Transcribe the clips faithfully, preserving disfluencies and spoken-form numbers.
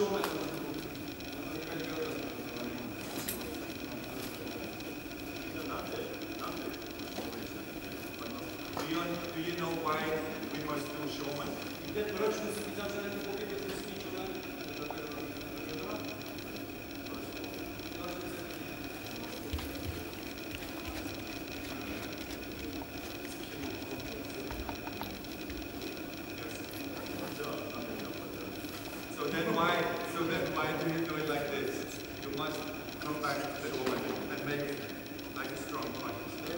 showman. Do you, do you know why we must do showman? Víte, proč musí být zavřené ty pokyby v trestní showman? So then why, so then why do you do it like this? You must come back to the showman and make it like a strong point.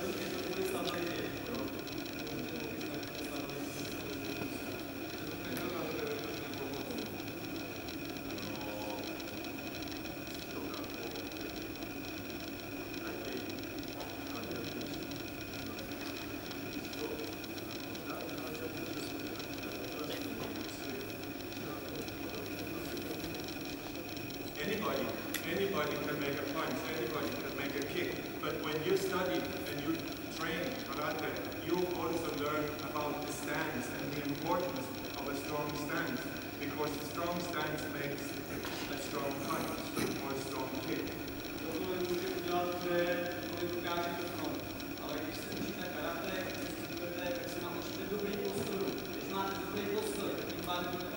Anybody, anybody can make a punch, anybody can make a kick, but when you study and you train karate, you also learn about the stance and the importance of a strong stance, because a strong stance makes a strong punch or a strong kick. Ale když se učíte karate, když se tak se naučíte dobrý postor. Když máte dobrý postor, tak tím pádem